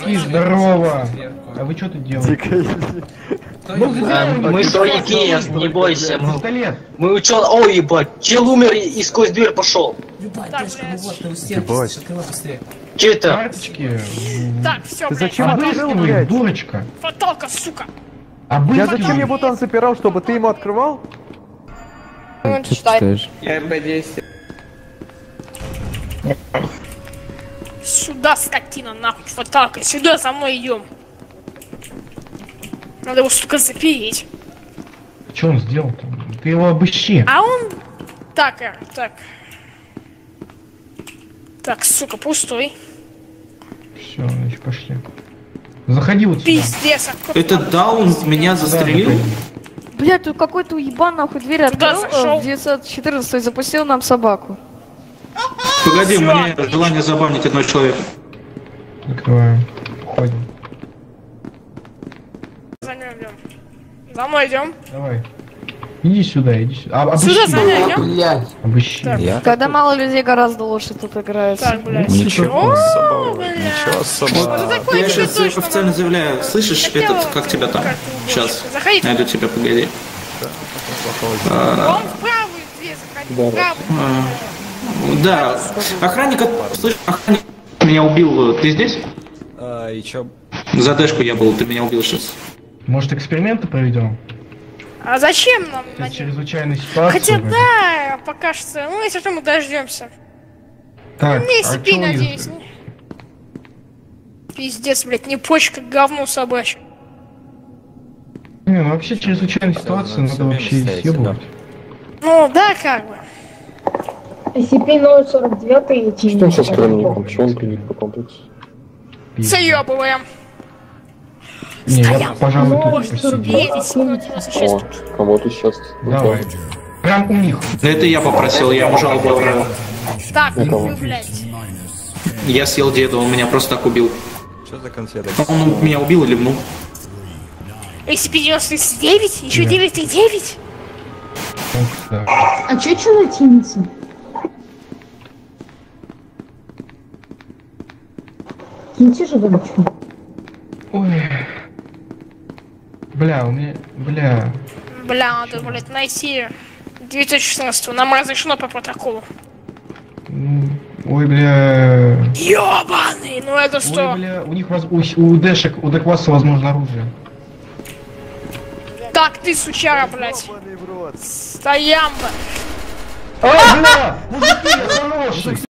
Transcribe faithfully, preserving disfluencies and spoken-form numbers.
Мужики, здорово! А вы что тут делаете? Мы свояки, не бойся. Пистолет! Мы учё... Ой, ебать, чел умер и сквозь дверь пошел. Ебать. Че это? Карточки. Так, все, Ты блядь. зачем открыл, Обыскивай, блядь? дурочка! Фаталка, сука. Я зачем Обыскивай! его там запирал, чтобы ты ему открывал? Ну, читай. Я МП десять. Сюда, скотина, нахуй, фаталка. Сюда, за мной идем. Надо его, сука, запереть. Что он сделал-то? Ты его обыщи! А он... Так, э, так. Так, сука, пустой. Все, значит, пошли. Заходи вот сюда. Пиздец, а Этот даун меня застрелил? Блять, тут какой-то уебан нахуй дверь Туда открыл, зашел. в девятьсот четырнадцатый запустил нам собаку. Погоди, у Всё, меня отлично. желание забавнить одного человека. Закрываем. Уходим. За мной идем. За мной идем. Давай. Иди сюда, иди сюда. А, обыщи. Сюда, за мной идем. Блядь. Обыщи. Так. Я? Когда мало людей гораздо лучше тут играют. Так, блядь. Ничего О, особого. блядь. Ничего особого. Вот это такое Я еще сейчас точно официально надо. заявляю. Слышишь, Хотел этот, как тебя там? как-то убить. Сейчас. Заходи. Найду тебя, погоди. Он в правую дверь заходи. В правую. А, Да, охранник, от- слышь, охранник меня убил. Ты здесь? А, и чё? За дэшку я был, ты меня убил сейчас. Может, эксперименты проведем? А зачем нам? Это один? чрезвычайная ситуация. Хотя вроде. да, пока что. Ну, если что, мы дождемся. Так, Не а спи, чё вы- надеюсь. Пиздец, блядь, не почка, говно собачье. Не, ну вообще чрезвычайная ситуация, надо вообще съебывать. Ну, да, как бы. эс си пи ноль сорок девять и... Что со скромником? Почему он пилит по комплексу? Заебываем. Не, я, Стоял. пожалуй, тут Может, посидим. девять, девяносто шесть. О, кого-то сейчас... Давай. Прям у них. Да это я попросил, я ему жалобу отправил. Так, вы, блядь. Я съел деда, он меня просто так убил. Что за конфеты? Он меня убил или ну? эс си пи девяносто девять? Еще Да. девять и девять? Да. А чё чё латиница? Киньте же дурачку. Ой. Бля, у меня... Бля. Бля, надо, блядь, найти девятьсот шестнадцать. Нам разрешено по протоколу. М, Ой, бля... Ёбаный, ну это Ой, что? бля, у них воз... у, у дэшек, у дэкваса возможно оружие. Так, ты, сучара, блядь. Ёбаный в рот. Стоямба. А, бля! Мужики, хороший!